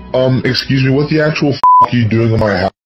Excuse me, what the actual f*** are you doing in my house?